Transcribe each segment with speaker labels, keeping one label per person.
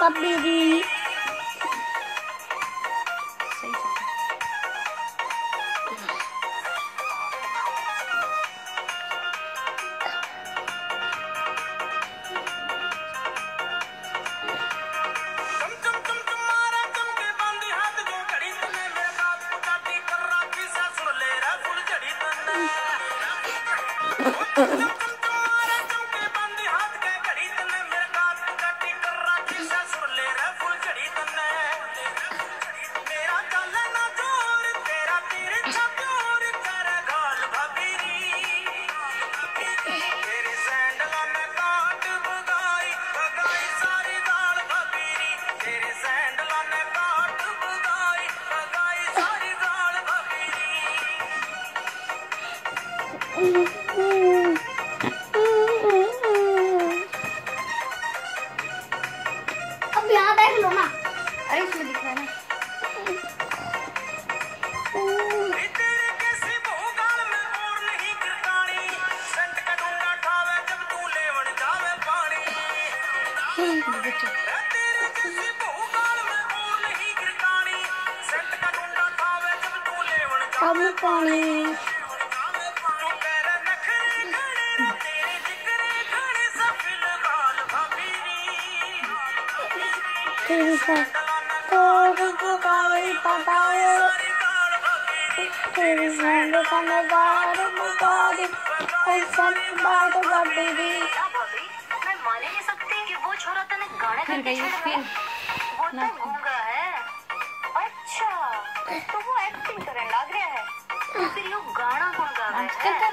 Speaker 1: भाभी अब यहाँ देख लो ना। अरे इसमें दिख रहा है ना। अब पानी तेरी सैंडल का नज़ारा बता दे ऐसा बात भाभी।
Speaker 2: मैं मान ही नहीं सकती कि वो छोरा तने गाने के पीछे वो तो गूंगा है। अच्छा तो वो एक्टिंग करने लग रहा है, तो फिर यो गाना कौन गा रहा है?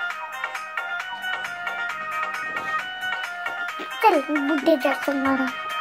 Speaker 1: चल बुड्ढे जैसा मारा।